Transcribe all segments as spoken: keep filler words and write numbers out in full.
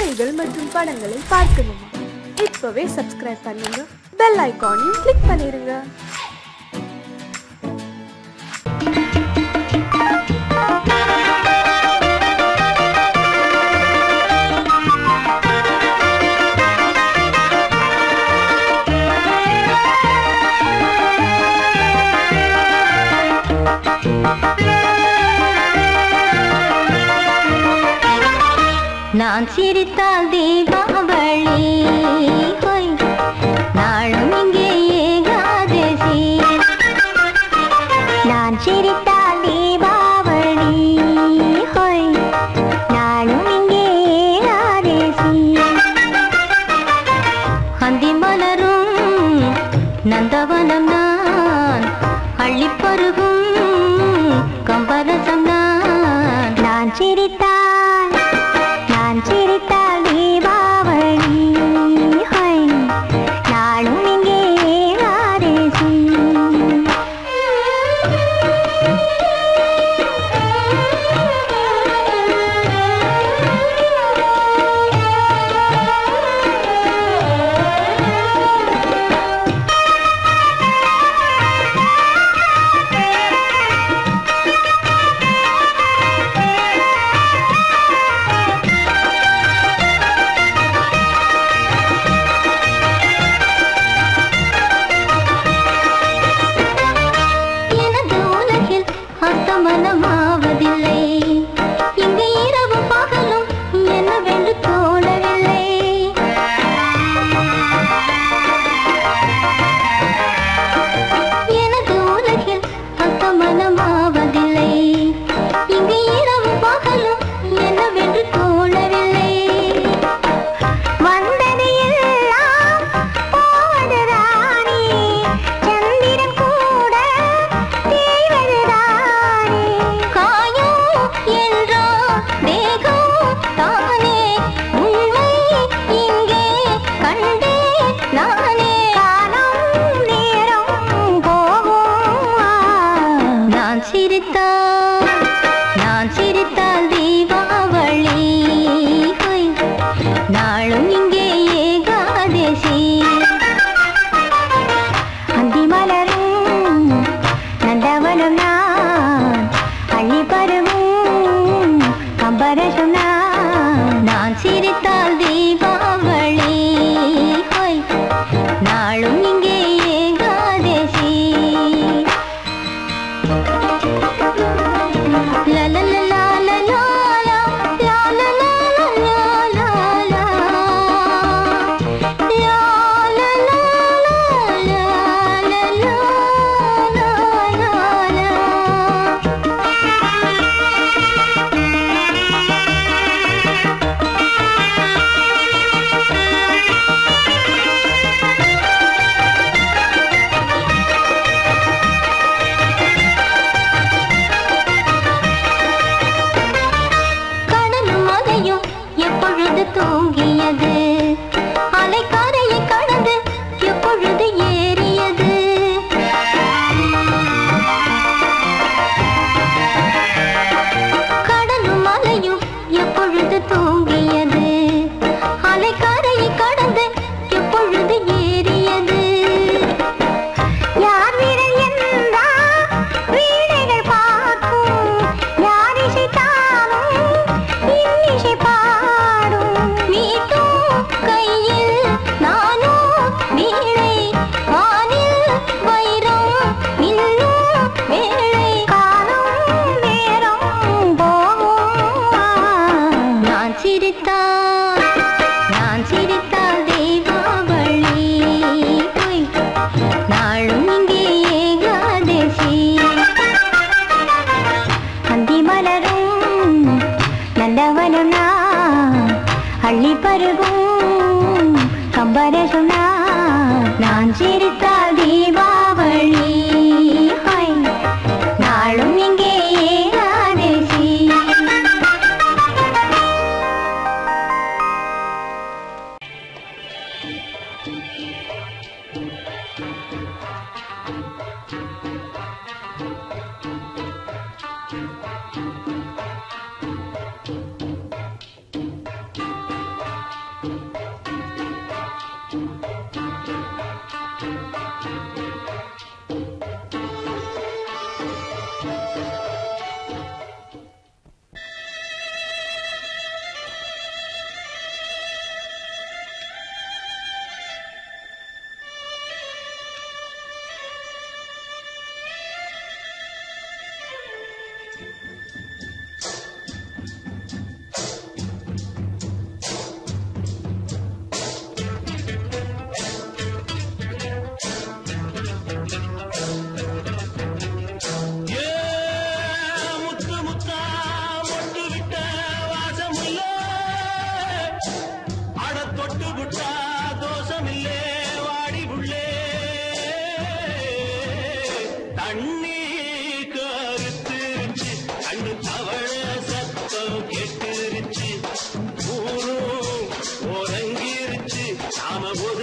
செய்திகள் மற்றும் படங்களை பார்க்கணுமா? இப்பவே சப்ஸ்கிரைப் பண்ணுங்க, பெல் ஐகானையும் கிளிக் பண்ணிருங்க. நான் சிரித்தால் தீபாவளி ஹோய், நாளும் இங்கே ஏகாதசி. நான் சிரித்தால் தீபாவளி ஹோய், நாளும் இங்கே ஏகாதசி. அந்தி மலரும் நந்தவனம் நான், அள்ளிப்பருகும் கம்பரசம் நான். நான் சிரித்தால் நான் சிரித்தால் தீபாவளி ஹோய், நாளும் இங்கே ஏகாதசி. மனமாவதில்லை, இங்கு இரவு பகலும் என்னவென்று தோணவில்லை. எனது உலகில் அசமனமாவதில்லை, இங்கு இரவு பகலும் என்னவென்று தோணவில்லை. வந்தது எல்லாம் போவது ராணி, சந்திரன் கூட தேய்வது ராணி. காயம் என்றோ தேகம் தானே, உண்மை இங்கே கண்டே நானே. காலம் நேரம் போகும், நான் சிரித்தால் நான் சிரித்தால் தீபாவளி ஹோய், நாளும் இங்கே ஏகாதசி. அந்தி மலரும் நந்தவனம் நான், அள்ளி பருவும் கம்பரசம் நான். நான் சிரித்தால் தீபாவளி ஹோய், நாளும் இங்கே ஏகாதசி. லா லா லா லா லா லா லா லா லா லா லா லா. லா லா லா லா லா லா லா லா. கடலும் மலையும் எப்பொழுது தூங்கியது, அலைக்கரையை கடந்து எப்பொழுது ஏறியது. கடலும் மலையும் எப்பொழுது தூங்கியது, அலைக்கரையை கடந்து எப்பொழுது ஏறியது. யார் விரல் என்றால் வீணைகள் பார்க்கும், யார் இசைத்தாலும் இன்னிசை பாடும். மீட்டும் கையில் நானும் வீணை, வானில் வைரம் மின்னும் வேளை. காலம் நேரம் போகும், நான் சிரித்தால் நான் சிரித்தால் தீபாவளி ஹோய், நாளும் இங்கே ஏகாதசி. அந்தி மலரும் நந்தவனம் நான், அள்ளி பருகும் கம்பரசம் நான். நான் சிரித்தால் தீபாவளி ஹோய், நாளும் இங்கே ஏகாதசி.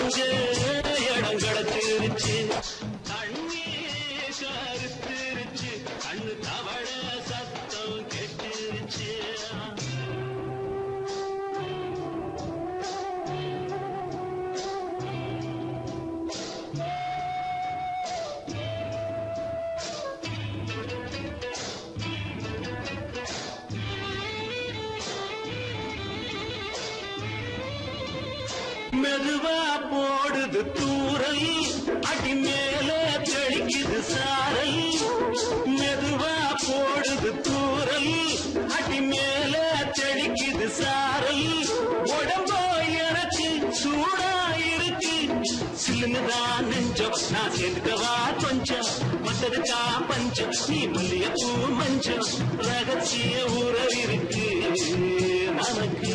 ஒருங்க இடம் கிடைச்சிருச்சு தண்ணி கருத்துருச்சு கண்ணு தவள சத்தம் கெட்டுருச்சு மெதுவா போடுது தூரல் அடி மேல தெளிக்குது சாரல் மெதுவா போடுது தூரல் அடி மேல தெளிக்குது சாரல் உடம்போ எனக்கு சூடா இருக்கு சில்லுதான் நெஞ்சம் நான் சேர்ந்துக்கவா கொஞ்சம் மத்ததுக்கா பஞ்சம் நீ மல்லிய பூ மஞ்சம் ரகசிய உறவு இருக்கு நமக்கு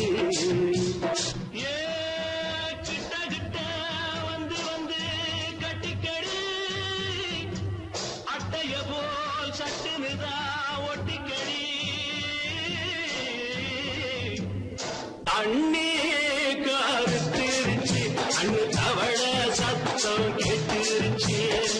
அண்ணே கருத்திருச்சு அண்ணு தவள சத்தம் கேட்டுருச்சு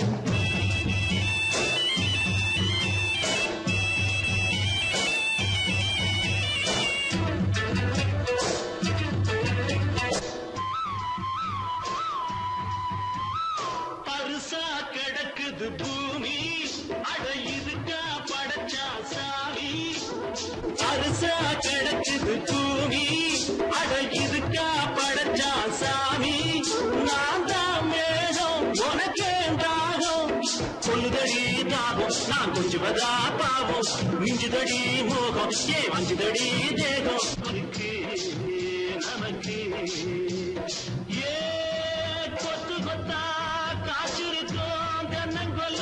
பரிசா கிடக்குது பூமி அட இதுக்கா படைச்சா சாமி பரிசா கிடக்குது பூமி அட இதுக்கா படைச்சா சாமி நான் தான் மேகம் உனக்கே தாகம் சொல்லுதடி தாகம் நான் கொஞ்சுவதா பாவம் மிஞ்சுதடி மோகம் ஏ வஞ்சுதடி தேகம் நமக்கு நமக்கு ஏ கொத்து கொத்தா காய்ச்சிருக்கோம் தென்னங்கொல்ல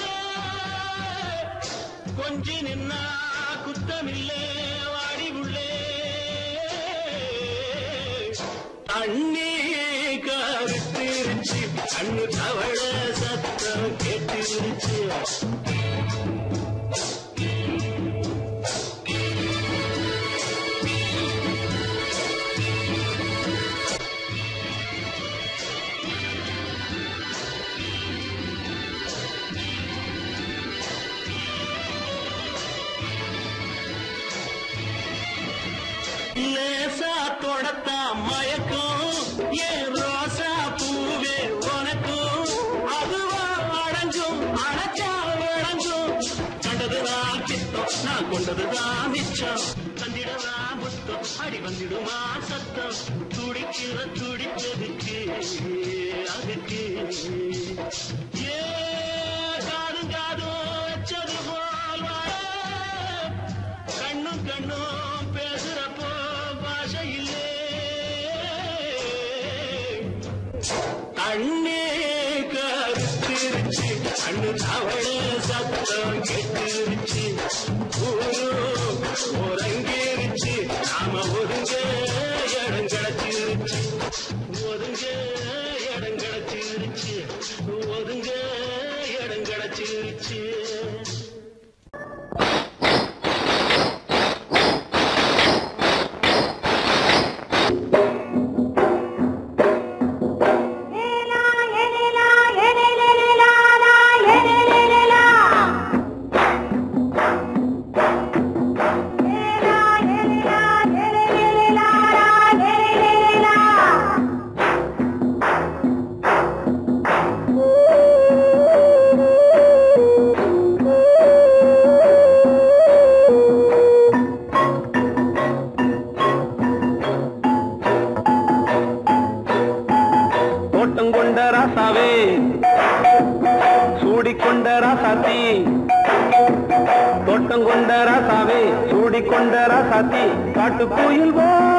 கொஞ்சி நின்னா குத்தமில்லே வாடி உள்ளே அண்ணே கருத்திருச்சு கண்ணு தவள சத்தம் கேட்டுருச்சு லேசா தொடத்தா மயக்கும் ஏன் ரோசா பூவே உனக்கும் அதுவா அடங்கும் அடைச்சா வழங்கும் கண்டதுதான் கித்தம் நான் கொண்டதுதான் மிச்சம் தந்திடவா முத்தம் அடி வந்திடுமா சத்தம் துடிக்கிற துடிப்பதுக்கு அதுக்கு ஏ காதும் காதும் வச்சது போல் கண்ணும் கண்ணும் பேசுறப்போ பாஷை இல்லே அண்ணே கருத்திருச்சு அண்ணு தவள சத்தம் கெட்டுருச்சு ஊரு ஒரங்கிருச்சு நாம ஒதுங்க இடம் கிடைச்சிருச்சு ஒதுங்க இடம் கிடைச்சிருச்சு ஒதுங்க இடம் கிடைச்சிருச்சு சூடிக்கொண்ட ராசாத்தி தோட்டம் கொண்ட ராசாவே சூடிக்கொண்ட ராசாத்தி காட்டு கோயில்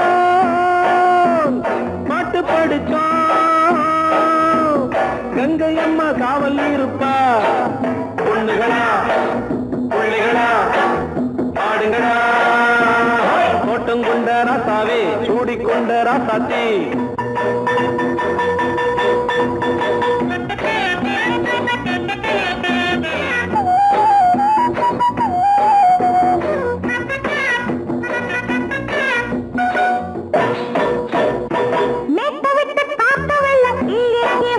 பாட்டு படிச்சோம் கங்கை அம்மா காவல் இருப்பா பொண்ணுகளா பிள்ளைகளா பாடுங்களா தோட்டம் கொண்ட ராசாவே சூடிக்கொண்ட ராசாத்தி மேட்ட விட்டு காத்த வெள்ளம் இங்கே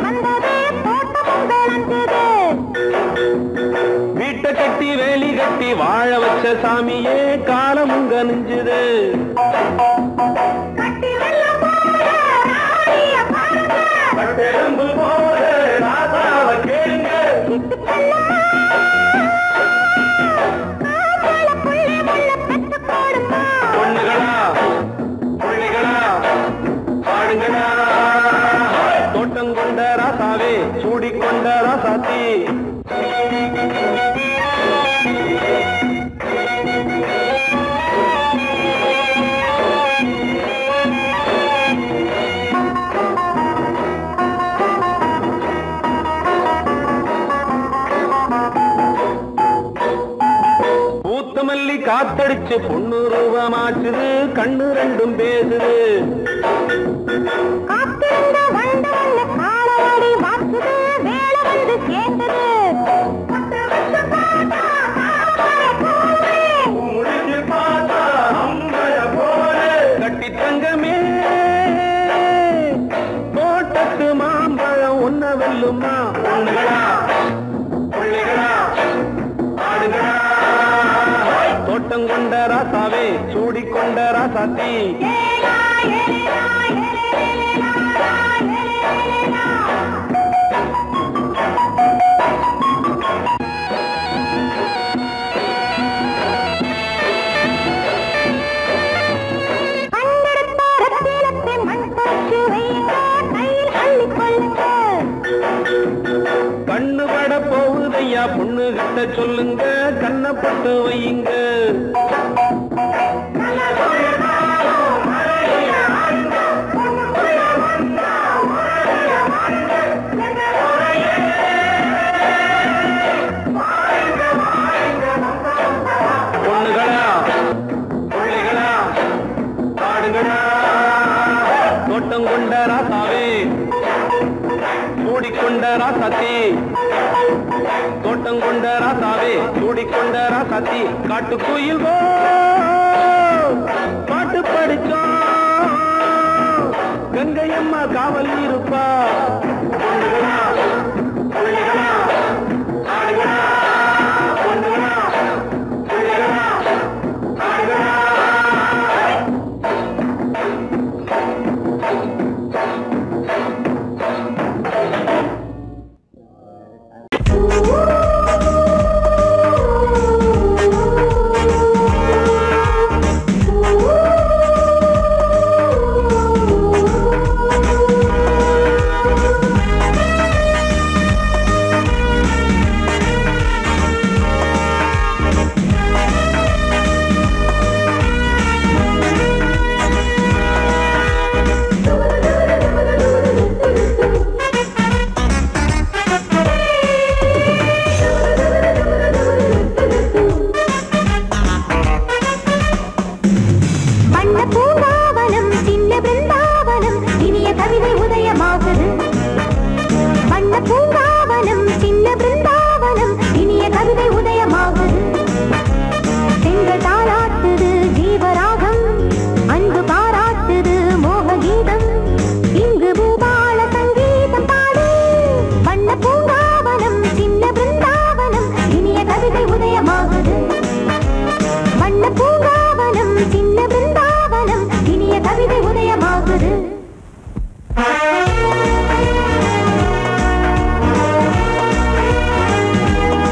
சாமியே காலமுங்க நெஞ்சுது கட்டெலும்பு போல ராசாவ கேளுங்க பொண்ணுகளா புள்ளிகளா பாடுங்களா தோட்டம் கொண்ட ராசாவே சூடிக்கொண்ட ராசாத்தி மல்லி காத்தடிச்சு பொண்ணு ரூபமாச்சுது கண்ணு ரெண்டும் பேசுது கட்டி தங்கமே தோட்டத்து மாம்பழம் ஒன்ன வெல்லுமா பொண்ணுகளா புள்ளிகளா ஆடுகளா தோட்டம் கொண்ட ராசாவே சூடிக்கொண்ட ராசாத்தி கண்ணு பட போகுதையா பொண்ணு கிட்ட சொல்லுங்க கண்ணப்பட்டு வையுங்க பொண்ணுகளா புள்ளிகளா பாடுகளா தோட்டம் கொண்ட ராசாவே சூடிக்கொண்ட ராசாத்தி தோட்டம் கொண்ட ராசாவே சூடிக்கொண்ட ராசாத்தி காட்டு கோயில் பாட்டு படிச்சோம் கங்கையம்மா காவல் இருப்பா பொண்ணுகளா புள்ளிகளா ஆடுகளா பொண்ணுகளா புள்ளிகளா ஆடுகளா உதயமாகுது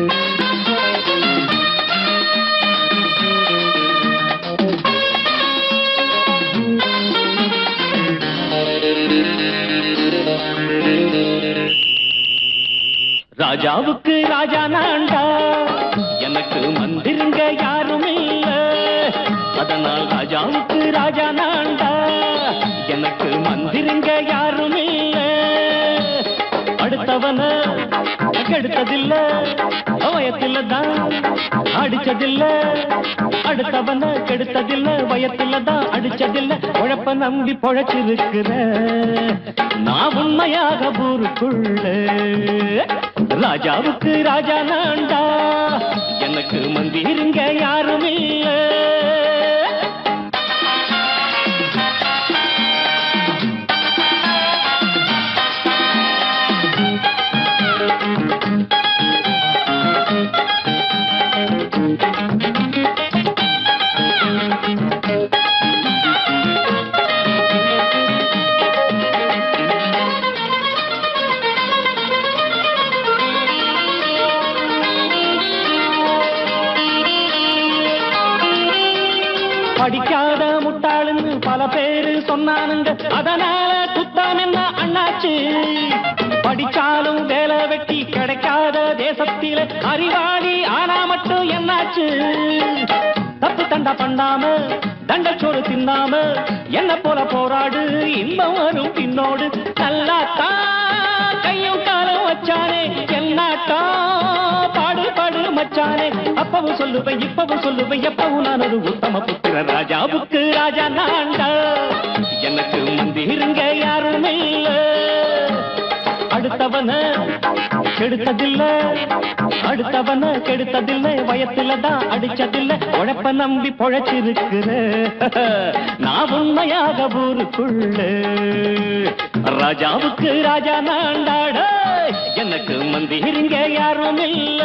ராஜாவுக்கு ராஜா நான்டா, எனக்கு மந்திருங்க யாரும் இல்ல. அதனால் ராஜாவுக்கு ராஜா நான்டா, எனக்கு மந்திருங்க யாரும் இல்ல. அடுத்தவன கெடுத்ததில்ல, வயத்தில தான் அடிச்சதில்ல. அடுத்தவன கெடுத்ததில்ல, வயத்தில தான் அடிச்சதில்ல. உழப்ப நம்பி பொழைச்சிருக்கிற நான் உண்மையாக ஊருக்குள்ள. ராஜாவுக்கு ராஜா நான்டா, எனக்கு மந்திருங்க யாரும் இல்ல. படிக்காத முட்டாளுன்னு பல பேரு சொன்னானுங்க, அதனால குத்தம் என்ன அண்ணாச்சு. படிச்சாலும் வேலை வெட்டி கிடைக்காத தேசத்தில அறிவாளி ஆனா மட்டும் என்னாச்சு. தப்பு தண்டா பண்ணாம தண்டச்சோறு தின்னாம என்ன போல போராடு, இன்பம் வரும் பின்னோடு. நல்லாத்தா கையும் காலம் வச்சானே, என்னாட்டா பாடு பாடு மச்சானே. அப்பவும் சொல்லுவேன் இப்பவும் சொல்லுவேன், எப்பவும் நான் ஒரு உத்தம புத்திர. ராஜாவுக்கு ராஜா நான்டா, எனக்கு மந்திருங்க யாரும் இல்ல. அடுத்தவன கெடுத்ததில்ல, அடுத்தவன கெடுத்ததில்ல. வயத்தில தான் அடிச்சதில்ல. உழைப்ப நம்பி பொழைச்சிருக்கிற நான் உண்மையாக ஊருக்குள்ள. ராஜாவுக்கு ராஜா நான்டாட, எனக்கு மந்திருங்க யாரும் இல்ல.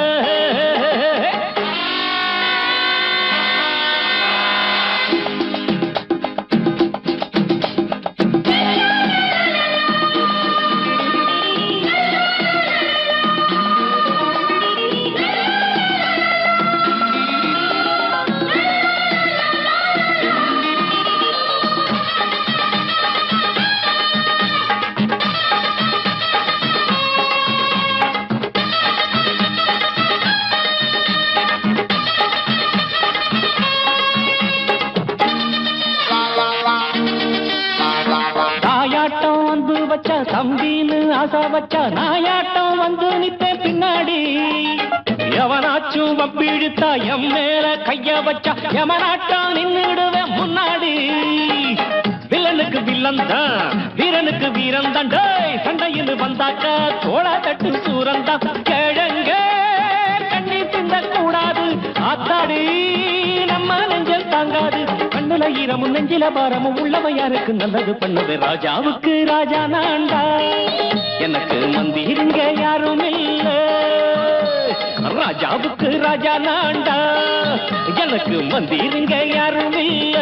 தம்பின்னு ஆசா வச்சா நாயாட்டம் வந்து நித்தே பின்னாடி. எவனாச்சும் வப்பிழுத்தா எம் மேல கைய வச்சா எவனாட்டம் நின்னுடுவேன் முன்னாடி. வில்லனுக்கு வில்லன் தான், வீரனுக்கு வீரன் தான். சண்டையில் வந்தாக்க தோள தட்டு சூரன் தான். கிழங்க கண்ணி தின்ன கூடாது, ஆத்தாடி நம்ம நெஞ்சல் தாங்காது. கண்ணுல ஈரமும் நெஞ்சில பாரமும் உள்ளவன் யாருக்கு நல்லது பண்ணது. ராஜாவுக்கு ராஜா நான்டா, எனக்கு மந்திருங்க யாரும் இல்ல. ராஜாவுக்கு ராஜா நான்டா, எனக்கு மந்திருங்க யாரும் இல்ல.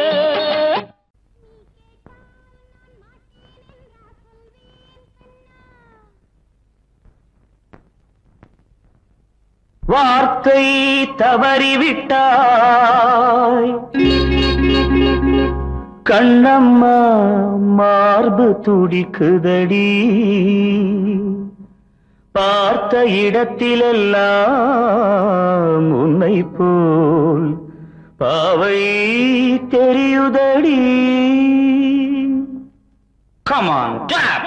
வார்த்தை தவறிவிட்டாய் கண்ணம்மா, மார்பு துடிக்குதடி. பார்த்த இடத்திலெல்லாம் உன்னை போல் பாவை தெரியுதடி. Come on, clap!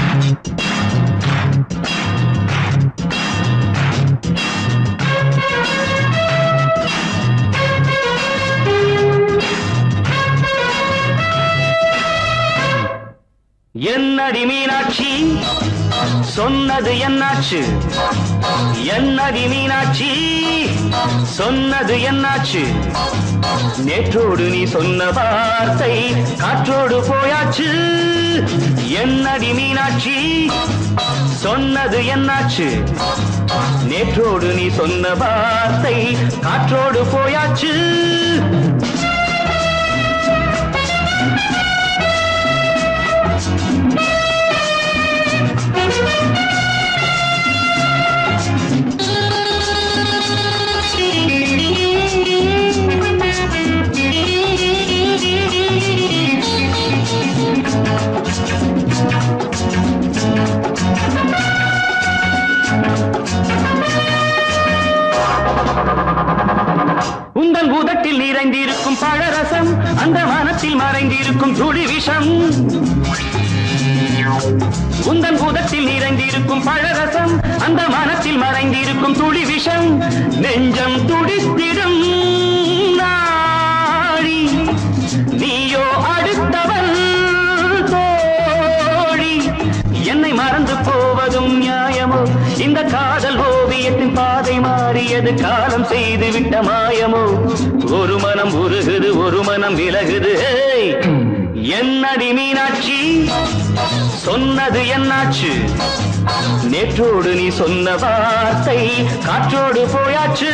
என்னடி மீனாட்சி சொன்னது என்னாச்சு? என்னடி மீனாட்சி சொன்னது என்னாச்சு? நேற்றோடு நீ சொன்ன வார்த்தை காற்றோடு போயாச்சு. என்னடி மீனாட்சி சொன்னது என்னாச்சு? நேற்றோடு நீ சொன்ன வார்த்தை காற்றோடு போயாச்சு. உந்தன் உதட்டில் நிறைந்திருக்கும் பழரசம் அந்த மனத்தில் மறைந்திருக்கும் துளி விஷம் உந்தன் உதட்டில் நிறைந்திருக்கும் பழரசம் அந்த மனத்தில் மறைந்திருக்கும் துளி விஷம் நெஞ்சம் துடித்திடும் நாடி நீயோ அடுத்தவன் தோழி என்னை மறந்து போவதும் நியாயமோ இந்த காதல் ஓவியத்தின் பாதை மாறியது காலம் செய்து விட்ட மாயமோ ஒரு மனம் உருகுது ஒரு மனம் விலகுது என்னடி மீனாட்சி சொன்னது என்னாச்சு நேற்றோடு நீ சொன்ன வார்த்தை காற்றோடு போயாச்சு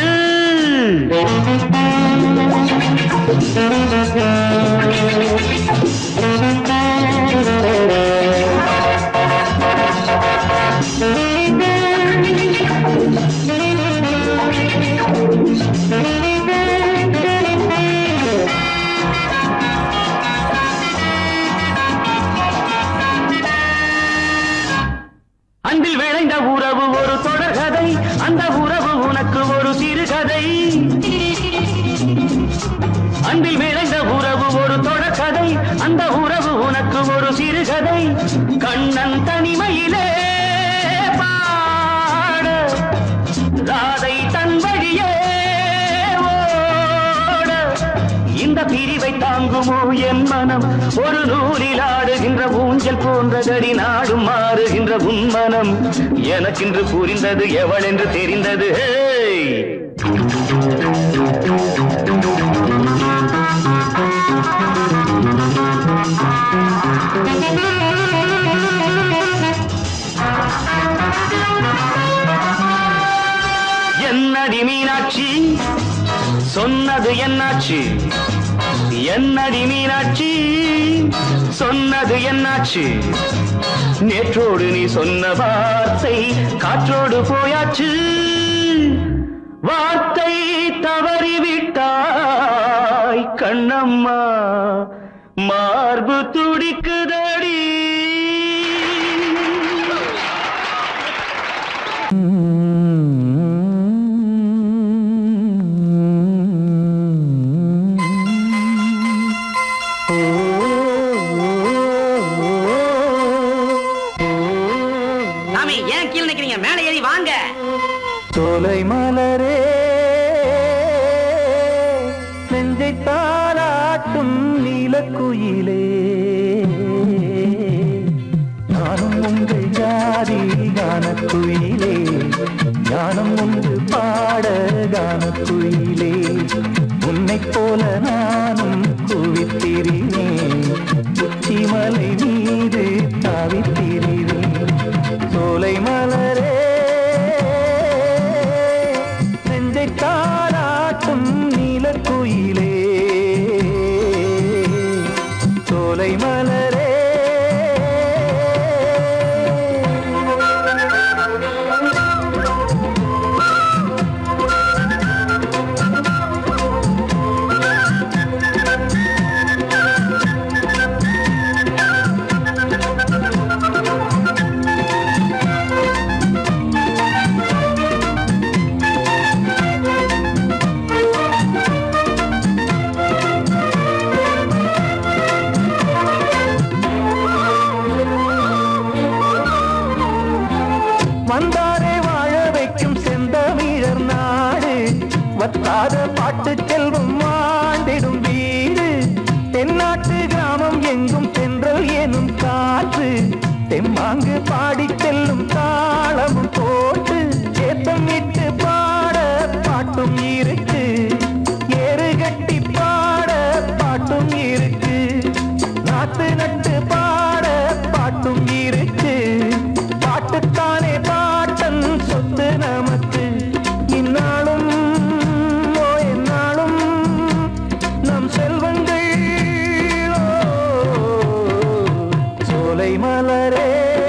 அன்பில் விளைந்த உறவு ஒரு தொடர்கதை அந்த உறவு உனக்கு ஒரு சிறுகதை அன்பில் விளைந்த உறவு ஒரு தொடர்கதை அந்த உறவு உனக்கு ஒரு சிறுகதை கண்ணன் தனிமையிலே பாட ராதை தன் வழியே ஓட இந்த பிரிவை தாங்குமோ என் மனம் ஒரு நூலில் ஆடுகின்ற ஊஞ்சல் போன்றதடி நாடும் மாறுகின்ற உன்மனம் எனக்கென்று புரிந்தது எவள் என்று தெரிந்தது என்னடி மீனாட்சி சொன்னது என்னாச்சு என்னடி மீனாட்சி சொன்னது என்னாச்சு நேற்றோடு நீ சொன்ன வார்த்தை காற்றோடு போயாச்சு வார்த்தை தவறிவிட்டாய் கண்ணம்மா மார்பு துடிக்குதடி சோலை மலரே நெஞ்சை தாளாட்டும் நீலக்குயிலே நானும் உங்கள் ஜாதி கானக்குயிலே ஞானம் உண்டு பாட கானக்குயிலே உன்னைப் போல நானும் குவித்திரினேன் உச்சிமலை மீது தாவித்திரினேன் சோலை மலரே தாராட்டும் நீலக்குயிலே சோலை மலரே வந்தாரே வாழ வைக்கும் செந்தமிழர் நாடு வத்தாத பாட்டு செல்வம் ஆண்டிடும் வீடு தென்னாட்டு கிராமம் எங்கும் சென்றல் எனும் காற்று தெம்மாங்கு பாடி செல்லும் தாளமும் போட்டு ஏத்தம் இட்டு பாட பாட்டும் இருக்கு ஏறு கட்டி பாட பாட்டும் இருக்கு நாத்து நட்டு பாட பாட்டும் இருக்கு பாட்டுத்தானே பாட்டன் சொத்து நமக்கு இந்நாளும் ஓ எந்நாளும் நம் செல்வங்கள் சோலை மலரே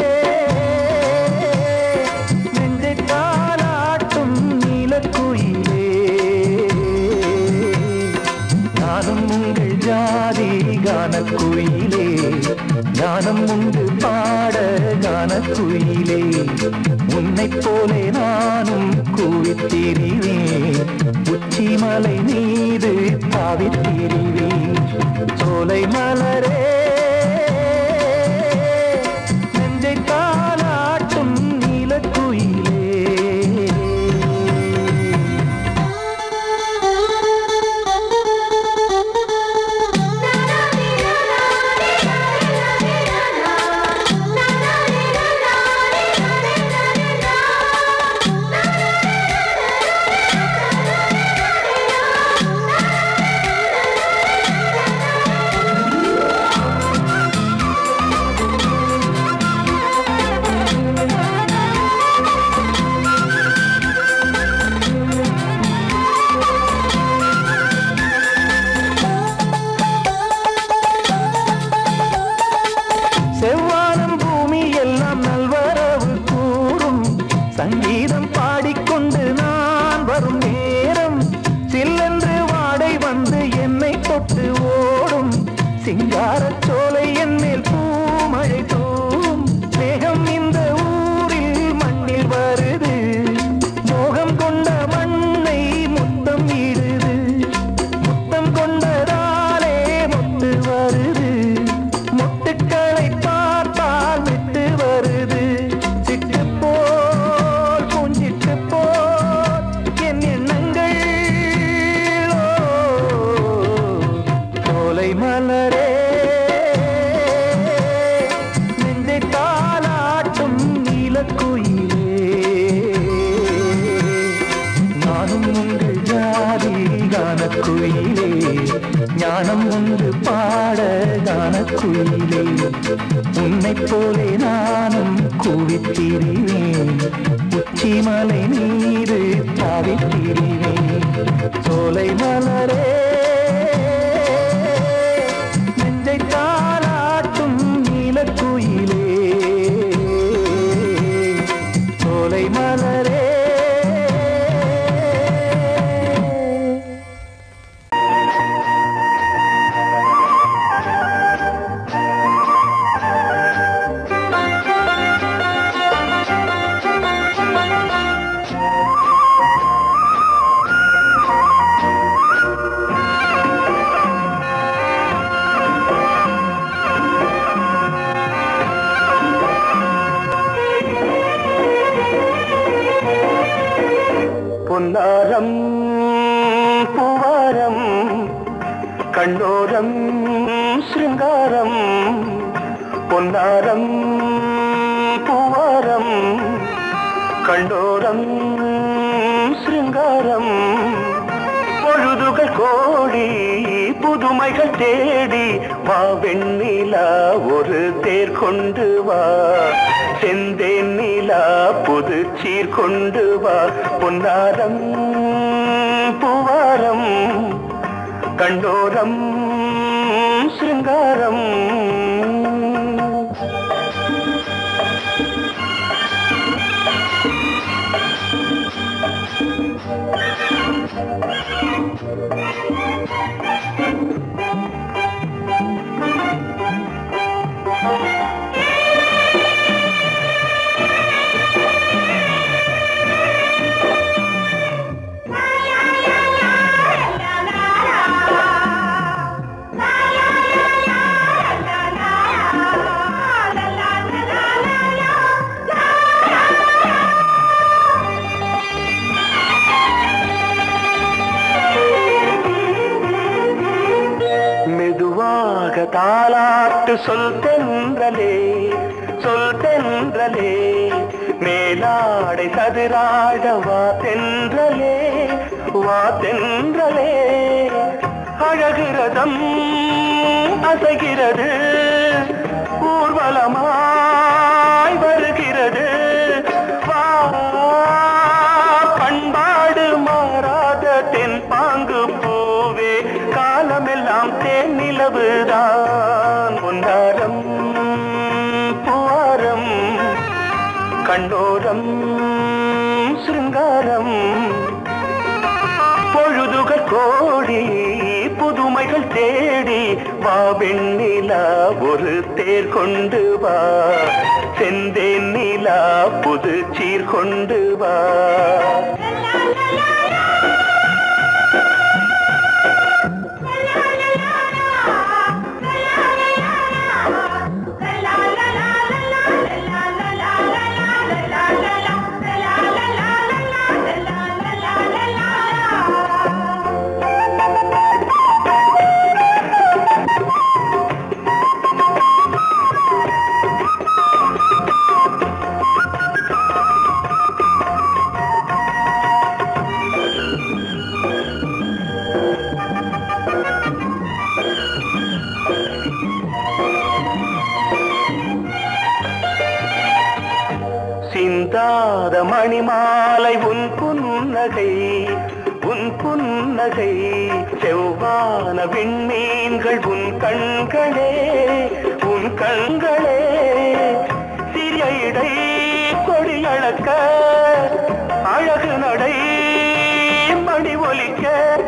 நெஞ்சை தாளாட்டும் நீலக்குயிலே நானும் உங்கள் ஜாதி கானக்குயிலே ஞானம் உண்டு பாட கானக்குயிலே உன்னைப் போலே நானும் கூவித்திரிவேன் உச்சிமலை நீ தாவித் திரிவேன். சோலை மலரே நெஞ்சை தாலாட்டும் நீலக்குயிலே. செவ்வானம் பூமி எல்லாம் நல்வரவு கூறும். சங்கீதம் பாடிக்கொண்டு நான் வரும் நேரம் சில்லென்று வாடை வந்து என்னை தொட்டு ஓடும். சிங்காரச் சோலை என் மேல் பூமழை தூவும். மேகம் இந்த ஊரில் மண்ணில் வருது. மோகம் கொண்ட மண்ணை முத்தம் இடுது. முத்தம் கொண்டதாலே முத்து வருது. முத்துக்களை பார்த்தால் விட்டு வருது. சிட்டு போல் பூஞ்சிட்டு போல் என் எண்ணங்கள். சோலை மலரே நெஞ்சை தாலாட்டும் நீலக்குயிலே. நானும் உங்கள் ஜாதி கானக்குயிலே. ஞானம் ஒன்று பாட கானக்குயிலே. உன்னைப் போலே நானும் கூவித்திரிவேன். உச்சிமலை மீது தாவித்திரிவேன். சோலை மலரே நெஞ்சை தாலாட்டும் நீலக்குயிலே. சோலை மலரே பொன்னாரம் பூவாரம் கண்ணோரம் சிருங்காரம். பொன்னாரம் பூவாரம் கண்ணோரம் சிருங்காரம். பொழுதுகள் கோடி புதுமைகள் தேடி வா வெண்ணிலா ஒரு தேர் கொண்டு வா. செந்தேன் நிலா புது சீர் கொண்டு வா. பொன்னாரம் பூவாரம் கண்டோரம் சிருங்காரம். தாலாட்டு சொல் தென்றலே சொல் தென்றலே. மேலாடை சதுராட வா தென்றலே வா தென்றலே. அழகிறதம் அசைகிறது ஊர்வலமாய் வருகிறது. வா பண்பாடு மாறாத தென் பாங்கு பூவே. காலமெல்லாம் தேன் நிலவுதான். பொன்னாரம் பூவாரம் கண்ணோரம் சிருங்காரம். பொழுதுகள் கோடி புதுமைகள் தேடி வா வெண்ணிலா ஒரு தேர் கொண்டு வா. செந்தேன் நிலா புது சீர் கொண்டு வா. சிந்தாத மணிமாலை உன் புன்னகை உன் புன்னகை செவ்வான விண்மீன்கள் உன் கண்களே உன் கண்களே சிறிய இடை கொடியளக்க அழகு நடை மணி ஒலிக்க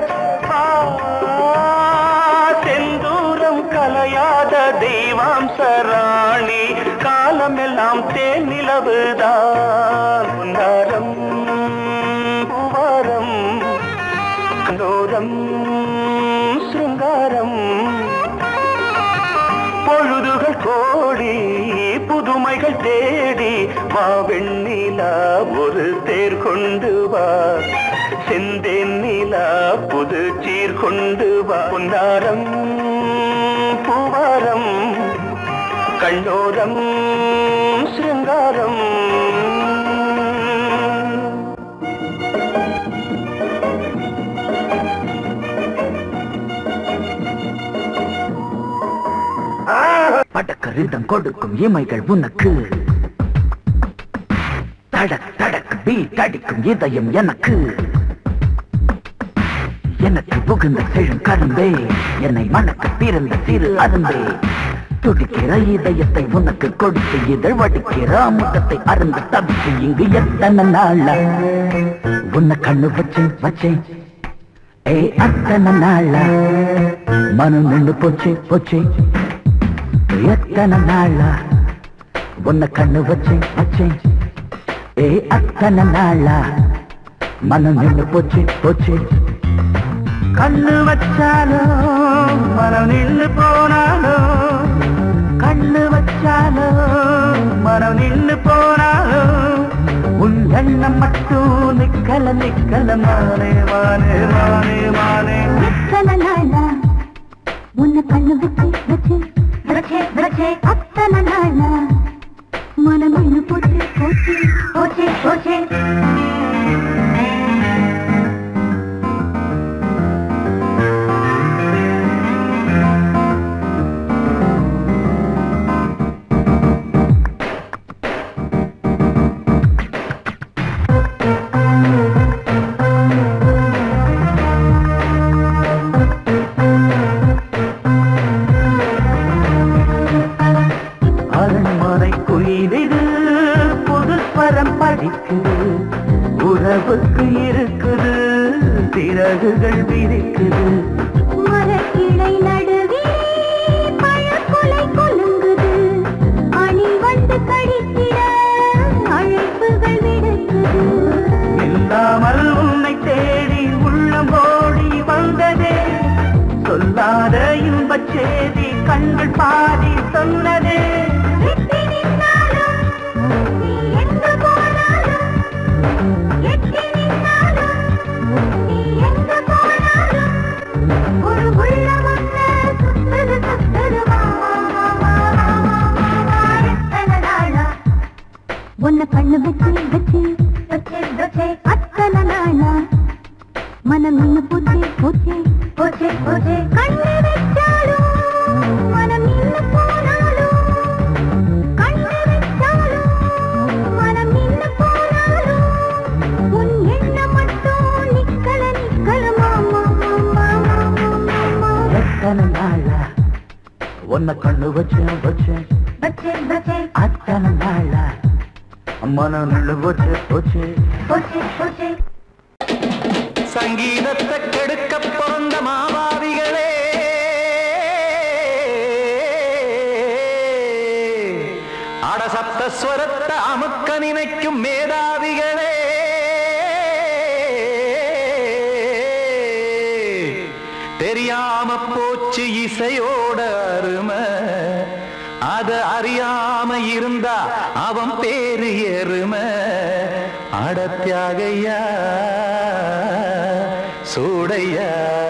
செந்தூரம் கலையாத தெய்வாம்சராணி காலமெல்லாம் தேன் நிலவுதான் உன்னாரம் பூவாரம் கண்டோரம் சிருங்காரம் பொழுதுகள் கோடி புதுமைகள் தேடி வா வெண்ணிலா ஒரு தேர் கொண்டு வா செந்தேன் நிலா புது சீர் கொண்டு வா பொன்னாரம் பூவாரம் கண்டோரம் சிருங்காரம் படக்கரிதம் கொடுக்கும் இமைகள் உனக்கு தடக் தடக் பீட் அடிக்கும் இதயம் எனக்கு எனக்கு புகுந்த செழும் கரும்பே என்னை மணக்க பிறந்த சிறு அரும்பே துடிக்கிற இதயத்தை உனக்கு கொடுத்து இதழ் வடிக்கிற அமுதத்தை அருந்து தவித்து இங்கு எத்தனை நாள உன்னை கண்ணு வச்சேன் வச்சேன் ஏ அத்தனை நாள மனம் நின்று போச்சு போச்சு எத்தனை நாளா உன்னை கண்ணு வச்சேன் வச்சேன் ஏ அத்தனை நாளா மனம் நின்று போச்சு போச்சு கண்ணு வச்சாலும் மனம் நின்று போனாலும் கண்ணு வச்சாலும் மனம் நின்று போனாலும் உன் எண்ணம் மட்டும் நிக்கல நிக்கல மானே மானே மானே மானே எத்தனை நாளா உன்னை கண்ணு வச்சு வச்சு வச்சே வச்சே அத்தனை நாளா மனம் நின்று போச்சு போச்சு போச்சு போச்சு உறவுக்கு இருக்குது திறகுகள் விரிக்குது மரக்கிளை நடுவே பழக்குலை கொலுங்குது அணி வந்து கடித்திட அழைப்புகள் விடுக்குது இல்லாமல் உன்னை தேடி உள்ளம் ஓடி வந்ததே சொல்லாத இன்பச் செய்தி கண்கள் பாதி சொன்னதே உன்னை கண்ணு வச்சு வச்சு வச்சு வச்சு அத்தனை நாளா மனம் நின்று போச்சு போச்சு போச்சு போச்சு கண்ணு வச்சாலும் மனம் நின்று போனாலும் கண்ணு வச்சாலும் மனம் நின்று போனாலும் உன் எண்ணம் மட்டும் நிக்கல நிக்கல மாமா மாமா மாமா எத்தனை நாளா உன்னை கண்ணு வச்சேன் வச்சேன் வச்சு வச்சு அத்தனை நாளா மனம் நின்று போச்சு போச்சு போச்சு போச்சு சங்கீதத்தை கெடுக்க பிறந்த மாபாவிகளே அடசப்த ஸ்வரத்தை அமுக்க நினைக்கும் மேதாவிகளே தெரியாம போச்சு இசையோட அருமை அத அறியாம இருந்தா அவன் பேரு எருமை அடத்தியாகையா சூடையா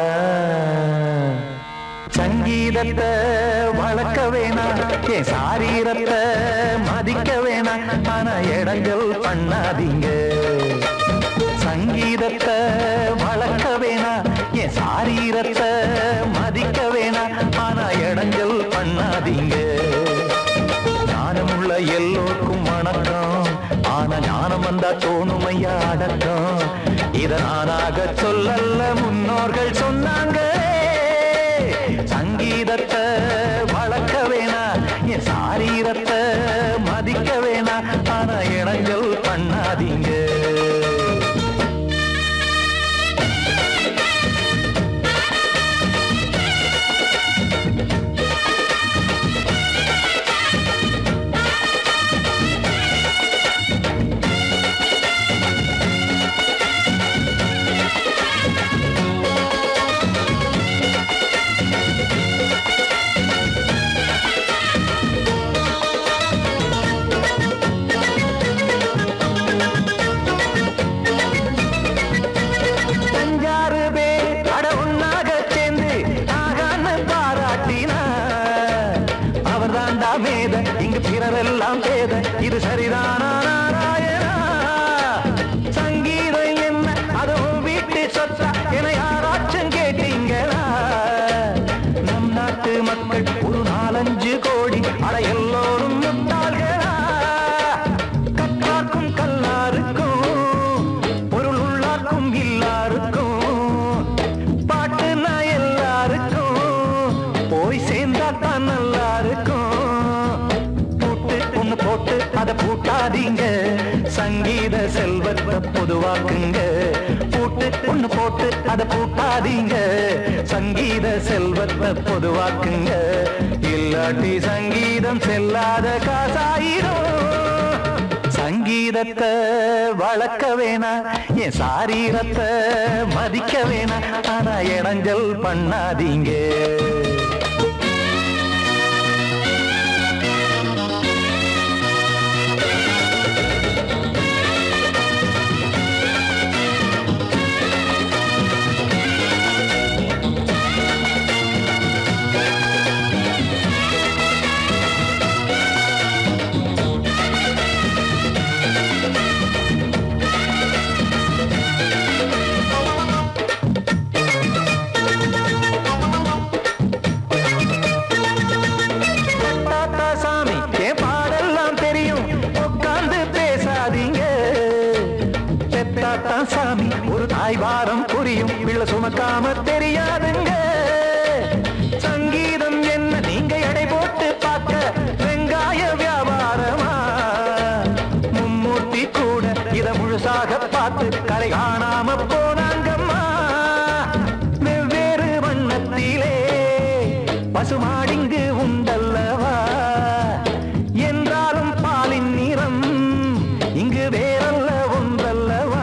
சங்கீதத்தை வளர்க்க வேணாம் என் சாரீரத்தை மதிக்க வேணாம் ஆனா இடங்கள் பண்ணாதீங்க சங்கீதத்தை வளர்க்க வேணாம் என் சாரீரத்தை மதிக்க வேணாம் ஆனா இடங்கள் பண்ணாதீங்க ஞானமுள்ள எல்லோருக்கும் வணக்கம் ஆனா ஞான அடக்கம் இத நானாக சொல்லல்ல முன்னோர்கள் சொன்னாங்க சங்கீதத்தை வளர்க்க வேணா என் சாரீரத்தை மதிக்க வேணா ஆனா இடைஞ்சல் பண்ணாதீங்க பிறரெல்லாம் பேத இது சரிதானா நாராயணா சங்கீதம் என்ன அதுவும் வீட்டு சொத்தா என யாராச்சும் கேட்டீங்களா நம் நாட்டு மக்கள் ஒரு நாலஞ்சு கோடி அட எல்லோரும் முட்டாள்களா கற்றார்க்கும் கல்லாருக்கும் பொருள் உள்ளார்க்கும் இல்லாருக்கும் பாட்டுனா எல்லாருக்கும் போய் சேர்ந்தாத்தான் நல்லா இருக்கும் போட்டு அத பூட்டாதீங்க சங்கீத செல்வத்தை பொதுவாக்குங்க பூட்டு ஒண்ணு போட்டு அத பூட்டாதீங்க சங்கீத செல்வத்தை பொதுவாக்குங்க இல்லாட்டி சங்கீதம் செல்லாத காசாயிரும் சங்கீதத்தை வளர்க்க வேணா என் சாரீரத்தை மதிக்க வேணா ஆனா இடைஞ்சல் பண்ணாதீங்க சாமி ஒரு தாய் வாரம் புரியும் பிள்ளை சுமக்காம தெரியாதுங்க சங்கீதம் என்ன நீங்க எடை போட்டு பார்க்க வெங்காய வியாபாரமா மும்மூர்த்தி கூட இத முழுசாக பார்த்து கரை காணாம போனாங்கம்மா வெவ்வேறு வண்ணத்திலே பசுமாடிங்கு உண்டல்லவா என்றாலும் பாலின் நிறம் இங்கு வேறல்ல ஒன்றல்லவா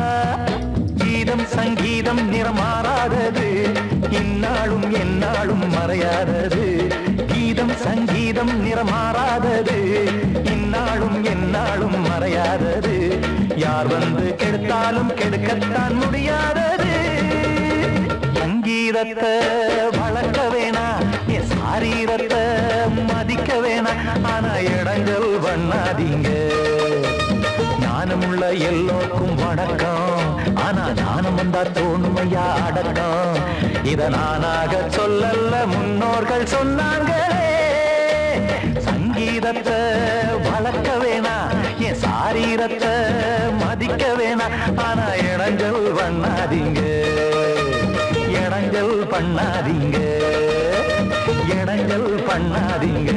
சங்கீதம் நிறமாறாதது இந்நாளும் எந்நாளும் மறையாதது கீதம் சங்கீதம் நிறமாறாதது இந்நாளும் எந்நாளும் மறையாதது யார் வந்து கெடுத்தாலும் கெடுக்கத்தான் முடியாதது சங்கீதத்தை வளர்க்க வேணா என் சாரீரத்தை மதிக்க வேணா ஆனா இடைஞ்சல் பண்ணாதீங்க ஞானமுள்ள எல்லோருக்கும் வணக்கம் ஆனா ஞானம் வந்தா தோணுமையா அடக்கம் இத நானாக சொல்லல்ல முன்னோர்கள் சொன்னாங்களே சங்கீதத்தை வளர்க்க வேணா என் சாரீரத்தை மதிக்க வேணா ஆனா இடைஞ்சல் பண்ணாதீங்க இடைஞ்சல் பண்ணாதீங்க இடைஞ்சல் பண்ணாதீங்க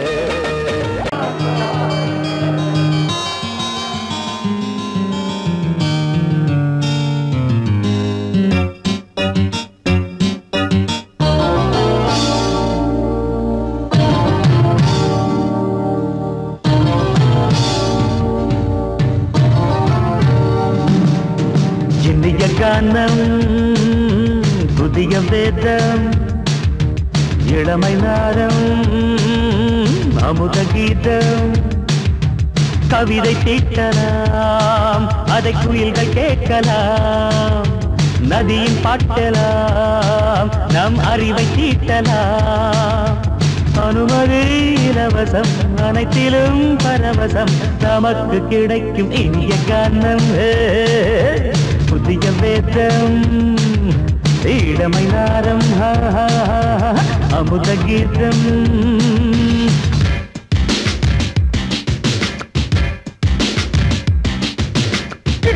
கானம் புதிய வேதம் இளமை நாரம் அமுத கீதம் கவிதை தீட்டலாம் அதை குயில்கள் கேட்கலாம் நதியின் பாட்டலாம் நம் அறிவை தீட்டலாம் அனுமதி இலவசம் அனைத்திலும் பரவசம் நமக்கு கிடைக்கும் இனிய கானம் புதிய வேதம் இளமை நாரம் அமுத கீதம்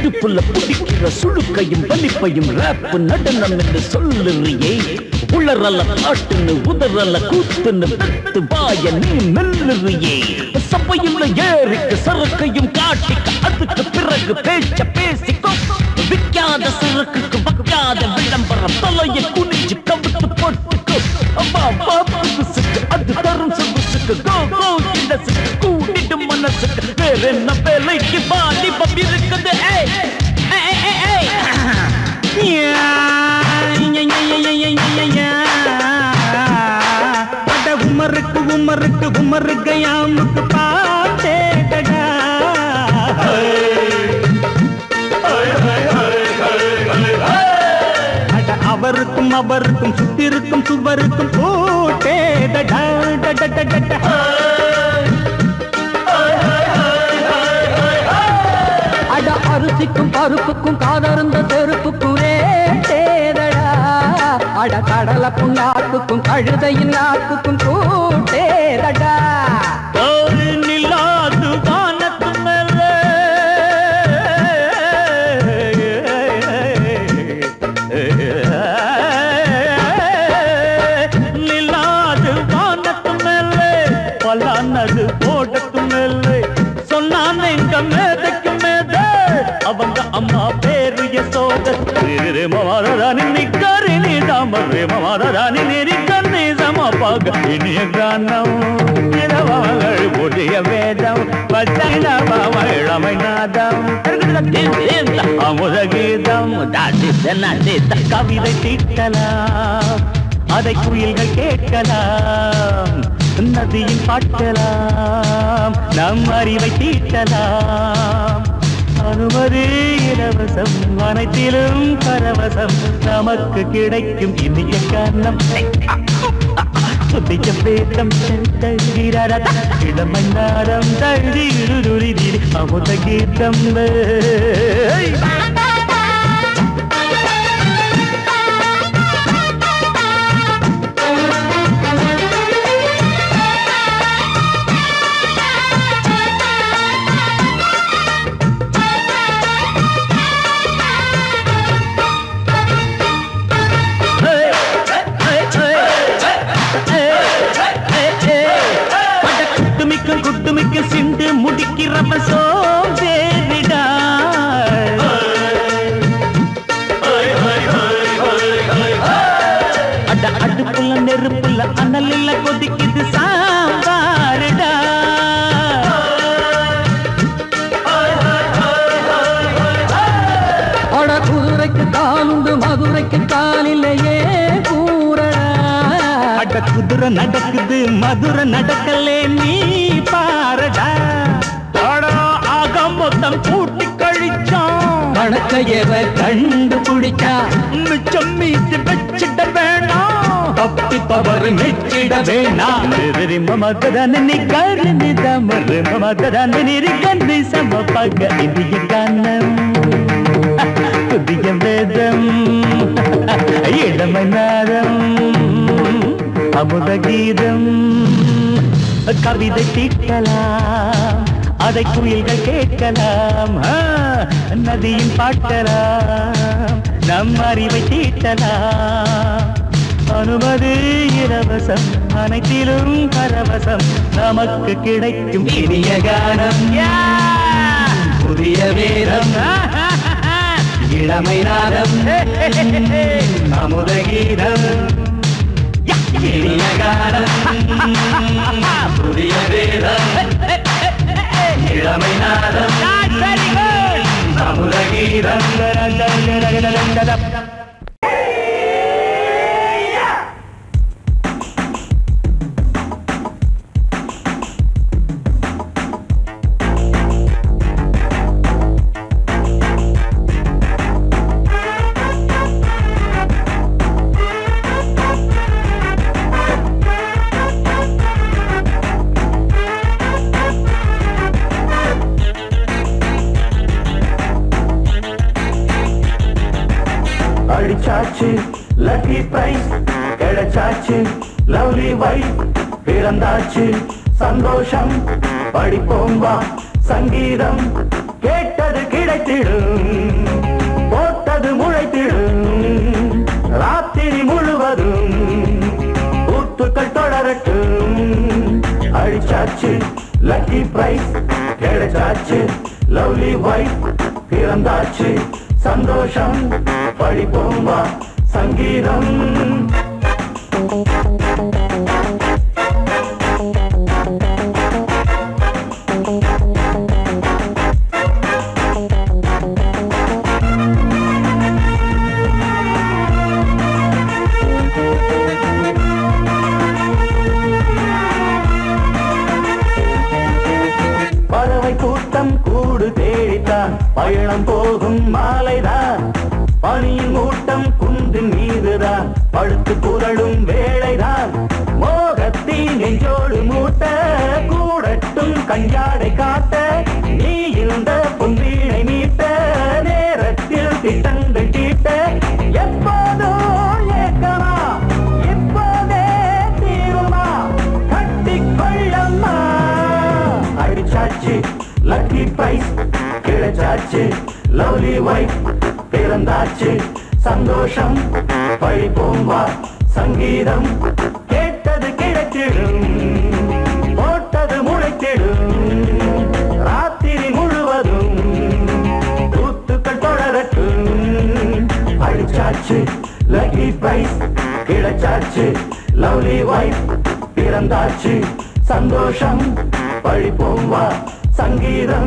இடுப்புல பிடிக்கிற சுழுக்கையும் வலிப்பையும் ரேப் நடனம் என்று சொல்லுறியே உளறல காட்டுன்னு உதறல கூத்துன்னு பெத்து வாய நீ மெல்லுறியே சபையுள்ள ஏறிக்கு சரக்கையும் காட்டிக்க அதுக்கு பிறகு பேச்ச பேசிக்கோ விக்காத சரக்குக்கு வைக்காத விளம்பரம் தலையை குனிஞ்சு கவிட்டு போட்டுக்கோ அம்மா பாப்புக்கு அது தரும் சொகுசுக்கு கோ கோ இந்த கூட்டிட்டு மனசுக்கு வேற என்ன வேலைக்கு வாலிபம் இருக்குது ஏய் ஏய் ஏய் அட உமருக்கு உமருக்கு உமருக்கு யாமுக்கு பாட்டேடா அட அவருக்கும் அவருக்கும் சுத்திருக்கும் சுவருக்கும் போட்டேடா அட அரிசிக்கும் பருப்புக்கும் காதருந்த செருப்புக்கும் ரேட்டேதடா அட கடலை புண்ணாக்குக்கும் கழுதையின் நாக்குக்கும் கூட்டேதடா ஒரு நிலாது வானத்து மேல நிலாது வானத்து மேல பலானது போடத்து மேல சொன்னான் எங்க மேதைக்கு மேத அவங்க அம்மா பேரு யசோத ரே மமாராணி நிக்கரி நீ தாமரே மமாராணி நெறி கண்ணி சமபாக இனிய கானம் இரவங்கள் புதிய வேதம் பச்சைனவழமை நாதம் அமுத கீதம் கவிதை தீட்டலாம் அதை குயில்கள் கேட்கலாம் நதியில் பாட்டலாம் நம் அறிவை தீட்டலாம் அனுமதி இலவசம் அனைத்திலும் பரவசம் நமக்கு கிடைக்கும் இனிய காரணம் புதிய வேதம் இளமை நாடம் தழுதி அமுத கீதம் குட்டுமிக்க சிந்து முடிக்கிறப்ப சோம்பேறிடா அட அடுப்புல நெருப்புல அனலில் கொதிக்குது சாம்பாருடா அட குதிரைக்கு காலுண்டு மதுரைக்கு காலிலேயே கூறடா அட குதிரை நடக்குது மதுரை நடக்கலே நீ பாரடா ஆக மொத்தம் கூட்டி கழிச்சான் கணக்கையவ கண்டுபிடிச்சா மிச்சம் மீது வச்சிட வேணாம் தப்பி தவறு மெச்சிட வேணாம் மமதன நீ கருணி தமறு மமதன நீரி கந்தி சமபக இந்திய கானம் புதிய வேதம் இளமை நாதம் அமுத கீதம் கவிதை தீட்டலாம் அதை குயில்கள் கேட்கலாம் நதியின் பாட்டலாம் நம் அறிவை தீட்டலாம் அனுமதி இலவசம் அனைத்திலும் பரவசம் நமக்கு கிடைக்கும் இனிய கானம் புதிய வேதம் இளமை நாதம் அமுத கீதம் இனிய கானம் புதிய வேதம் இளமை நாதம் அமுத கீதம் அடிச்சாச்சு லக்கி பிரைஸ் கிடைச்சாச்சு லவ்லி வைஃப் பிறந்தாச்சு சந்தோஷம் படிப்போம் வா சங்கீதம் கேட்டது கிடைத்திடும் போட்டது முளைத்திடும் ராத்திரி முழுவதும் ஊத்துக்கள் தொடரட்டும் அடிச்சாச்சு லக்கி பிரைஸ் கிடைச்சாச்சு லவ்லி வைஃப் பிறந்தாச்சு சந்தோஷம் படிப்போம் வா சங்கீதம் கூடு தேடித்தான் பயணம் போகும் மாலைதான் பனியின் மூட்டம் குன்றின் மீதுதான் படுத்து புரளும் வேளைதான் மோகத்தின் நெஞ்சோடு மூட்ட கூடட்டும் கஞ்சாடை காட்ட நீ இருந்த பொன்வீணை மீட்ட நேரத்தில் திட்டங்கள் தீட்ட எப்போதோ ஏக்கமா இப்போதே தீருமா கட்டிக்கொள்ளம்மா அடிச்சாச்சு லக்கி பிரைஸ் கிடைச்சாச்சு லவ்லி வைஃப் பிறந்தாச்சு சந்தோஷம் படிப்போம் வா சங்கீதம் கேட்டது கிடைத்திடும் போட்டது முளைத்திடும் ராத்திரி முழுவதும் கூத்துக்கள் தொடரட்டும் அடிச்சாச்சு லக்கி பிரைஸ் கிடைச்சாச்சு லவ்லி வைஃப் பிறந்தாச்சு சந்தோஷம் படிப்போம் வா சங்கீதம்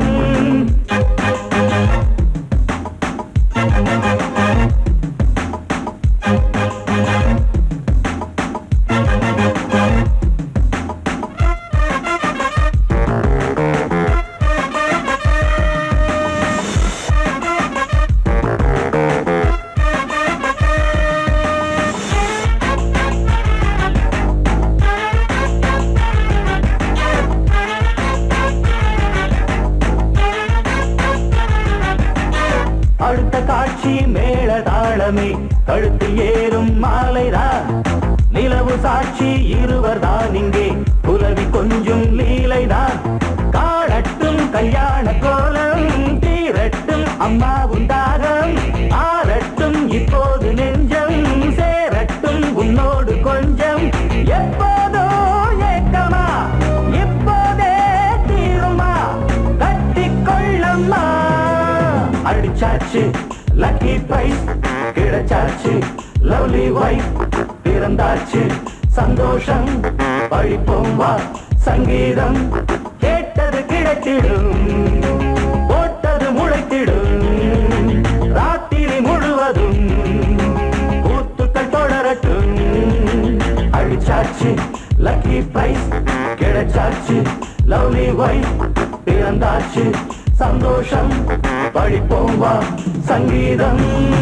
அடுத்த காட்சி மேளதாளமே கழுத்தில் ஏறும் மாலைதான் நிலவு சாட்சி இருவர் தான் இங்கே புலவி கொஞ்சம் லீலைதான் காணட்டும் கல்யாண கோலம் தீரட்டும் அம்மா உண்டாகம் ஆரட்டும் இப்போது நெஞ்சம் சேரட்டும் உன்னோடு கொஞ்சம் எப்போதோ ஏக்கமா இப்போதே தீருமா கட்டிக்கொள்ளம்மா அடிச்சாச்சு லக்கி பிரைஸ் கிடைச்சாச்சு லவ்லி வைஃப் பிறந்தாச்சு சந்தோஷம் படிப்போம் வா சங்கீதம் கேட்டது கிடைத்திடும் போட்டது முளைத்திடும் ராத்திரி முழுவதும் கூத்துக்கள் தொடரட்டும் அடிச்சாச்சு லக்கி பிரைஸ் கிடைச்சாச்சு லவ்லி வைஃப் பிறந்தாச்சு சந்தோஷம் படிப்போம் வா சங்கீதம்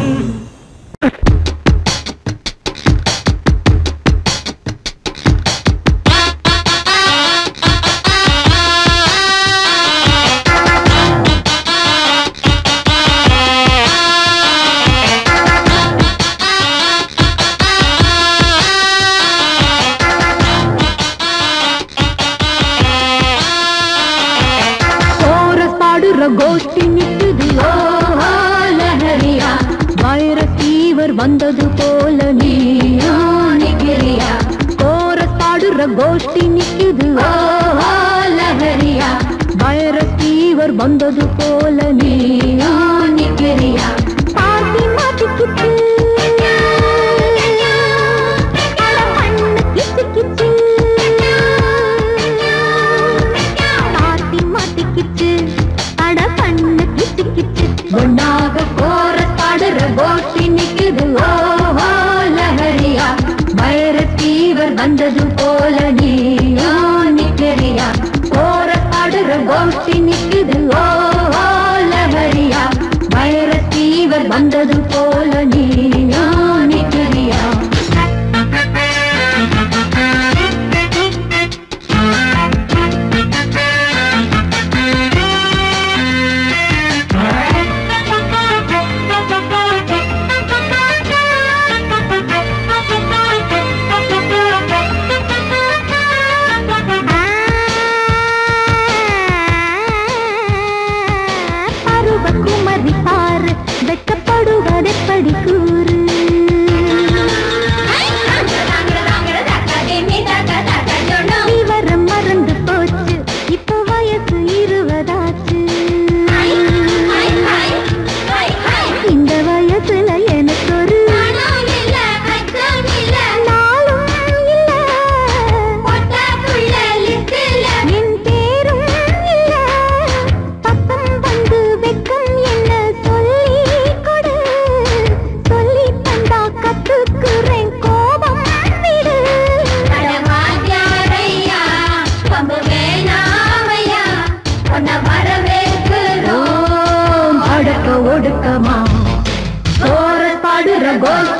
கோஷ்டி நிக்குது ஓஹோ லஹரியா வைரஸ் ஃபீவர் வந்தது போல நீயா நிக்கிறியா கோரஸ் பாடுற கோஷ்டி நிக்குது ஓஹோ லஹரியா வைரஸ் ஃபீவர் வந்தது போல நீயா நிக்கிறியா பாட்டி மாட்டிக்கிட்டு ஒன்னாக கோரஸ் பாடுற கோஷ்டி நிக்குது ஓஹோ லஹரியா வைரஸ் ஃபீவர் வந்தது போல நீயா நிக்கிறியா கோரஸ் பாடுற கோஷ்டி நிக்குது ஓஹோ லஹரியா வைரஸ் ஃபீவர் வந்தது போல நீ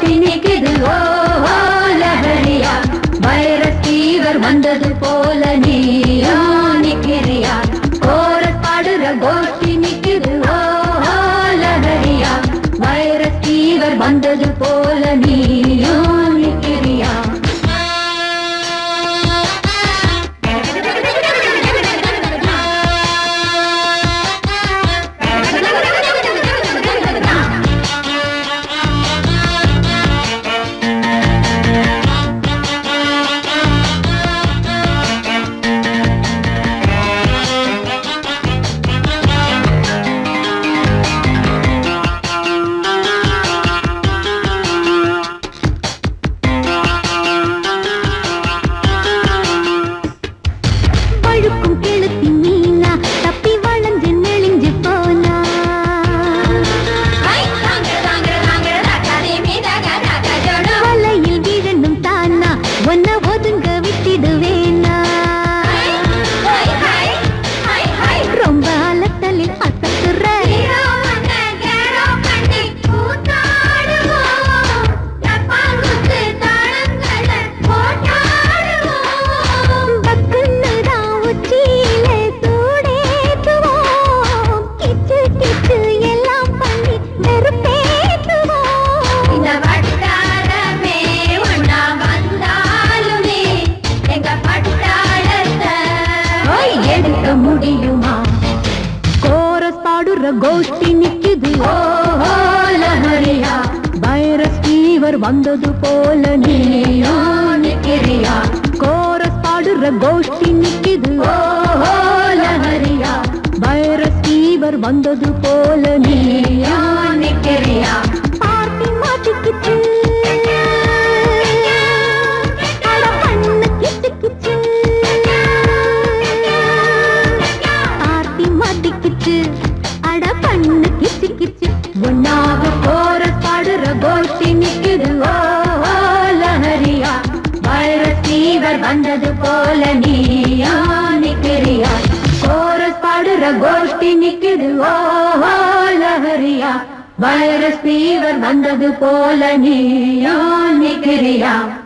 கோஷ்டி நிக்குது ஓ லஹரியா வைரஸ் ஃபீவர் வந்தது போல நீயா நிக்கிறியா கோரஸ் பாடுற கோஷ்டி நிக்குது ஓ லஹரியா வைரஸ் ஃபீவர் வந்தது போல நீயா நிக்கிறியா கோஷ்டி நிக்குது ஓ லஹரியா வைரஸ் ஃபீவர் வந்தது போல நீயா நிக்கிறியா கோரஸ் பாடுற கோஷ்டி நிக்குது ஓ லஹரியா வைரஸ் ஃபீவர் வந்தது போல நீயா நிக்கிறியா பார்ட்டி மாட்டிக்கிச்சு அட பண்ணு கிச்சு கிச்சு பார்ட்டி மாட்டிக்கிச்சு அட பண்ணு கிச்சு கிச்சு ஒன்னாக கோரஸ் பாடுற கோஷ்டி நிக்குது ஓ லஹரியா வைரஸ் ஃபீவர் வந்தது போல நீயா நிக்கிறியா கோரஸ் பாடுற கோஷ்டி நிக்குது ஓ லஹரியா வைரஸ் ஃபீவர் வந்தது போல நீயா நிக்கிறியா